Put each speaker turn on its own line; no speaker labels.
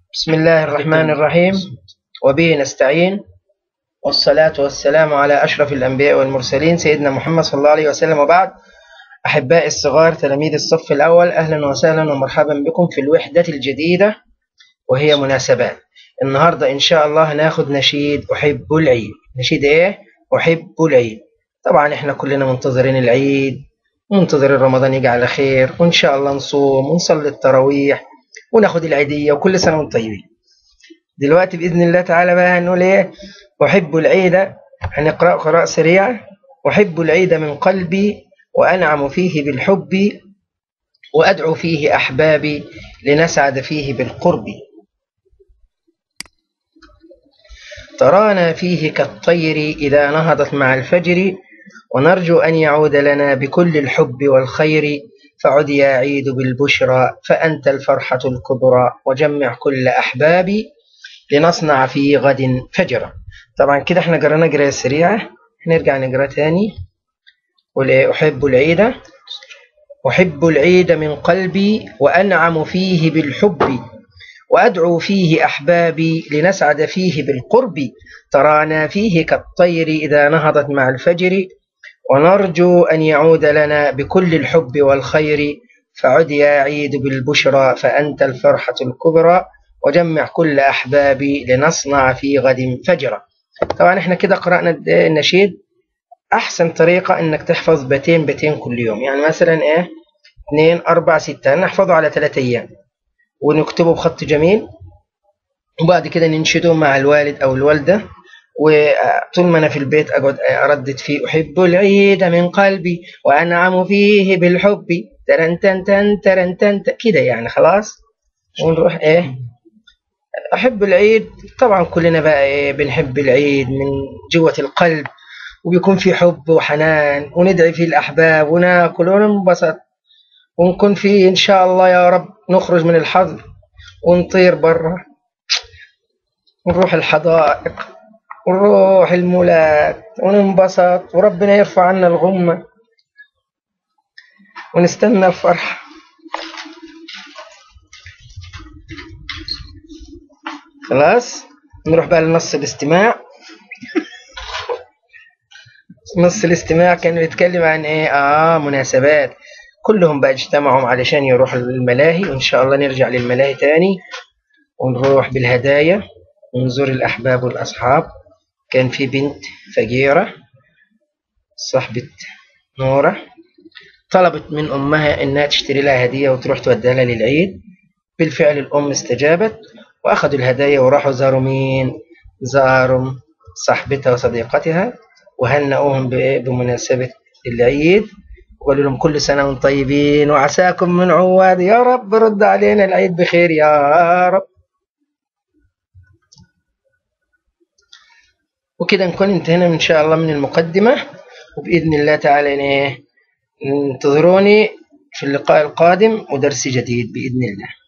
بسم الله الرحمن الرحيم، وبه نستعين، والصلاة والسلام على أشرف الأنبياء والمرسلين سيدنا محمد صلى الله عليه وسلم. وبعد، أحبائي الصغار تلاميذ الصف الأول، أهلا وسهلا ومرحبا بكم في الوحدة الجديدة وهي مناسبات. النهاردة إن شاء الله هناخد نشيد أحب العيد. نشيد إيه؟ أحب العيد. طبعا إحنا كلنا منتظرين العيد، منتظرين رمضان يجي على خير، وإن شاء الله نصوم ونصلي التراويح وناخد العيدية، وكل سنة وانتم طيبين. دلوقتي بإذن الله تعالى بقى هنقول إيه؟ أحب العيد. هنقرأ قراءة سريعة. أحب العيد من قلبي وأنعم فيه بالحب، وأدعو فيه أحبابي لنسعد فيه بالقرب. ترانا فيه كالطير إذا نهضت مع الفجر، ونرجو أن يعود لنا بكل الحب والخير. فعد يا عيد بالبشرى فأنت الفرحة الكبرى، وجمع كل أحبابي لنصنع في غد فجرا. طبعا كده احنا قرأنا قراءة سريعة، نرجع نقرأ تاني. أحب العيد. أحب العيد من قلبي وأنعم فيه بالحب، وأدعو فيه أحبابي لنسعد فيه بالقرب. ترانا فيه كالطير إذا نهضت مع الفجر، ونرجو أن يعود لنا بكل الحب والخير. فعد يا عيد بالبشرى فأنت الفرحة الكبرى، وجمع كل أحبابي لنصنع في غد فجرا. طبعا احنا كده قرأنا النشيد. أحسن طريقة إنك تحفظ بيتين كل يوم، يعني مثلا 2 4 6 نحفظه على 3 أيام ونكتبه بخط جميل، وبعد كده ننشده مع الوالد أو الوالدة. وطول ما أنا في البيت أقعد أردد فيه أحب العيد من قلبي وأنعم فيه بالحب ترنتن ترنتن كده، يعني خلاص. ونروح أحب العيد. طبعا كلنا بقى بنحب العيد من جوة القلب، وبيكون في حب وحنان، وندعي فيه الأحباب وناكل وننبسط، ونكون فيه إن شاء الله يا رب نخرج من الحظر ونطير برا، ونروح الحدائق ونروح المولات وننبسط، وربنا يرفع عنا الغمة ونستنى الفرح. خلاص نروح بقى لنص الاستماع. نص الاستماع كان بيتكلم عن مناسبات. كلهم بقى اجتمعوا علشان يروحوا للملاهي، وإن شاء الله نرجع للملاهي تاني ونروح بالهدايا ونزور الأحباب والأصحاب. كان في بنت فقيرة صاحبة نورة طلبت من أمها إنها تشتري لها هدية وتروح توديها لها للعيد. بالفعل الأم استجابت، وأخذوا الهدايا وراحوا زاروا مين؟ زاروا صاحبتها وصديقتها، وهنأوهم بمناسبة العيد، وقالوا لهم كل سنة وانتم طيبين وعساكم من عواد، يا رب رد علينا العيد بخير يا رب. وكده نكون انتهينا إن شاء الله من المقدمة، وبإذن الله تعالى انتظروني في اللقاء القادم ودرس جديد بإذن الله.